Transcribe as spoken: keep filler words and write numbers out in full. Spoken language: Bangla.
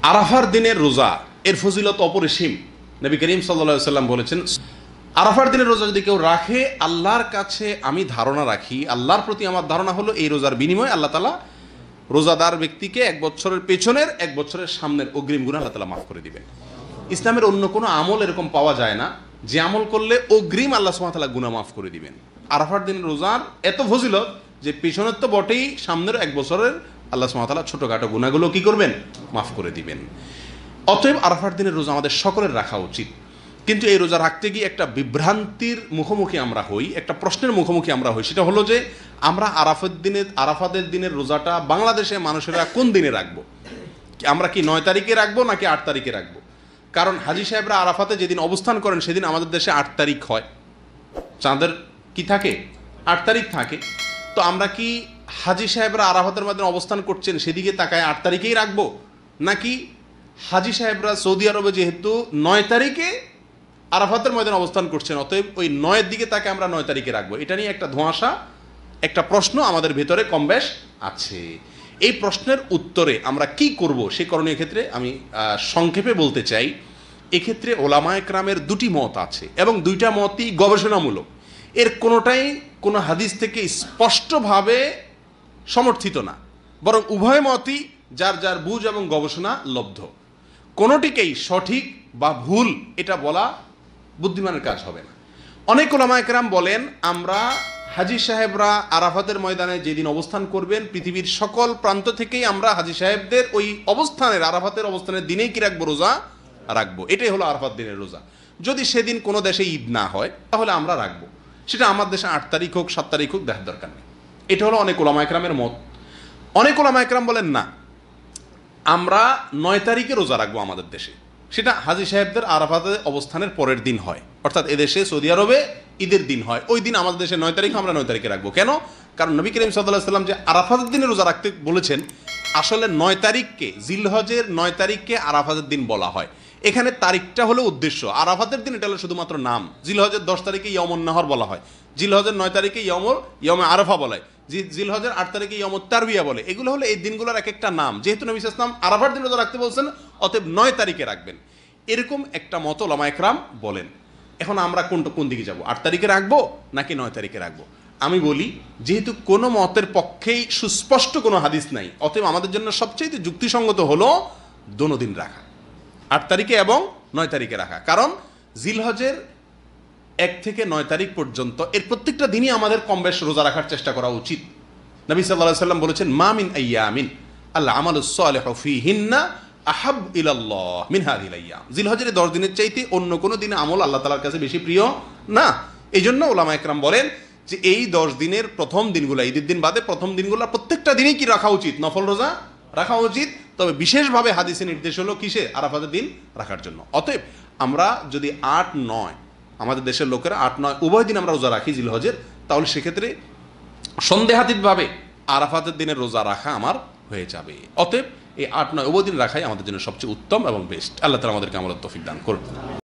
আরাফার দিনের রোজা এর ফজিলত অপরিসীম। নবী করিম সাল্লাল্লাহু আলাইহি ওয়াসাল্লাম বলেছেন, আরাফার দিনের রোজা যদি কেউ রাখে, আল্লাহর কাছে আমি ধারণা রাখি, আল্লাহর প্রতি আমার ধারণা হলো এই রোজার বিনিময়ে আল্লাহ তাআলা রোজাদার ব্যক্তিকে এক বছরের পেছনের এক বছরের সামনের অগ্রিম গুনাহ আল্লাহ তাআলা মাফ করে দিবেন। ইসলামের অন্য কোনো আমল এরকম পাওয়া যায় না যে আমল করলে অগ্রিম আল্লাহ সুবহানাহু ওয়া তাআলা গুনাহ মাফ করে দিবেন। আরাফার দিনের রোজার এত ফজিলত যে পেছনের তো বটেই, সামনের এক বছরের আল্লাহ সুবহানাহু ওয়া তাআলা ছোটখাটো গুনাহগুলো কি করবেন? মাফ করে দিবেন। অতএব আরাফার দিনের রোজা আমাদের সকলের রাখা উচিত। কিন্তু এই রোজা রাখতে গিয়ে একটা বিভ্রান্তির মুখোমুখি আমরা হই, একটা প্রশ্নের মুখোমুখি আমরা হই। সেটা হলো যে আমরা আরাফাত দিনের আরাফাতের দিনের রোজাটা বাংলাদেশে মানুষেরা কোন দিনে রাখবো? আমরা কি নয় তারিখে রাখবো নাকি আট তারিখে রাখবো? কারণ হাজি সাহেবরা আরাফাতে যেদিন অবস্থান করেন সেদিন আমাদের দেশে আট তারিখ হয়, চাঁদের কি থাকে? আট তারিখ থাকে। তো আমরা কি হাজি সাহেবরা আরাফাতের মধ্যে অবস্থান করছেন সেদিকে তাকায় আট তারিখেই রাখবো, নাকি হাজি সাহেবরা সৌদি আরবে যেহেতু নয় তারিখে আরাফাতের ময়দানে অবস্থান করছেন অতএব ওই নয়ের দিকে তাকে আমরা নয় তারিখে রাখবো? এটা নিয়ে একটা ধোঁয়াশা, একটা প্রশ্ন আমাদের ভেতরে কমবেশ আছে। এই প্রশ্নের উত্তরে আমরা কি করব সে করণীয় ক্ষেত্রে আমি সংক্ষেপে বলতে চাই, এক্ষেত্রে ওলামায়ে কেরামের দুটি মত আছে এবং দুইটা মতই গবেষণামূলক। এর কোনোটাই কোনো হাদিস থেকে স্পষ্টভাবে সমর্থিত না, বরং উভয় মতই যার যার বুঝ এবং গবেষণা লব্ধ। কোনোটিকেই সঠিক বা ভুল এটা বলা বুদ্ধিমানের কাজ হবে না। অনেক ওলামায়ে কেরাম বলেন, আমরা হাজি সাহেবরা আরাফাতের ময়দানে যেদিন অবস্থান করবেন পৃথিবীর সকল প্রান্ত থেকেই আমরা হাজি সাহেবদের ওই অবস্থানের আরাফাতের অবস্থানের দিনেই কি রাখবো? রোজা রাখবো। এটাই হলো আরাফাত দিনের রোজা। যদি সেদিন কোনো দেশে ঈদ না হয় তাহলে আমরা রাখবো, সেটা আমার দেশে আট তারিখ হোক সাত তারিখ হোক দেখার দরকার নেই। এটা হলো অনেক ওলামায়ে কেরামের মত। অনেক ওলামায়ে কেরাম বলেন না, আমরা নয় তারিখে রোজা রাখবো আমাদের দেশে, সেটা হাজি সাহেবদের আরাফাতে অবস্থানের পরের দিন হয়, অর্থাৎ এদেশে সৌদি আরবে ঈদের দিন হয়, ওই দিন আমাদের দেশে নয় তারিখ, আমরা নয় তারিখে রাখবো। কেন? কারণ নবী করিম সাল্লাল্লাহু আলাইহি ওয়াসাল্লাম যে আরাফাতের দিনে রোজা রাখতে বলেছেন, আসলে নয় তারিখকে, জিলহজের নয় তারিখকে আরাফাতের দিন বলা হয়। এখানে তারিখটা হলো উদ্দেশ্য, আরাফাতের দিন এটা হলো শুধুমাত্র নাম। জিলহজের দশ তারিখে ইয়মুন নাহর বলা হয়, জিলহজের নয় তারিখে ইয়মুল ইয়মে আরাফা বলা হয়, জিলহজের আট তারিখে ইয়মুত তারবিয়া বলে। এগুলো হলো এই দিনগুলোর এক একটা নাম। যেহেতু নবী সাল্লাল্লাহু আলাইহি ওয়াসাল্লাম আরাফার দিন রোজা রাখতে বলছেন, অতএব নয় তারিখে রাখবেন, এরকম একটা মত ওলামায়ে কেরাম বলেন। এখন আমরা কোনটা কোন দিকে যাব? আট তারিখে রাখবো নাকি নয় তারিখে রাখবো? আমি বলি, যেহেতু কোনো মতের পক্ষেই সুস্পষ্ট কোনো হাদিস নাই, অতএব আমাদের জন্য সবচেয়ে যুক্তিসঙ্গত হলো দোনো দিন রাখা, আট তারিখে এবং নয় তারিখে রাখা। কারণ জিলহজের এক থেকে নয় তারিখ পর্যন্ত এর প্রত্যেকটা দিনই আমাদের কম বেশ রোজা রাখার চেষ্টা করা উচিত। নবী সাল্লাল্লাহু আলাইহি ওয়াসাল্লাম বলেছেন, মা মিন আইয়ামিন আল আমালুস সালিহু ফীহিন্না আহাব ইলাল্লাহ মিন হাযিহিল আইয়াম। জিলহজের দশ দিনের চাইতে অন্য কোনো দিনে আমল আল্লাহ তাআলার কাছে বেশি প্রিয় না। এই জন্য ওলামায়ে কেরাম বলেন যে এই দশ দিনের প্রথম দিনগুলো, ঈদের দিন বাদে প্রথম দিনগুলো প্রত্যেকটা দিনই কি রাখা উচিত? নফল রোজা রাখা উচিত। তবে বিশেষভাবে হাদিসে নির্দেশ হলো কিসে? আরাফাতের দিন রাখার জন্য। অতএব আমরা যদি আট নয়, আমাদের দেশের লোকেরা আট নয় উভয় দিন আমরা রোজা রাখি জিলহজের, তাহলে সেক্ষেত্রে সন্দেহাতীতভাবে আরাফাতের দিনের রোজা রাখা আমার হয়ে যাবে। অতএব এই আট নয় উভয় দিন রাখাই আমাদের জন্য সবচেয়ে উত্তম এবং বেস্ট। আল্লাহ তাআলা আমাদেরকে আমলের তৌফিক দান করুন।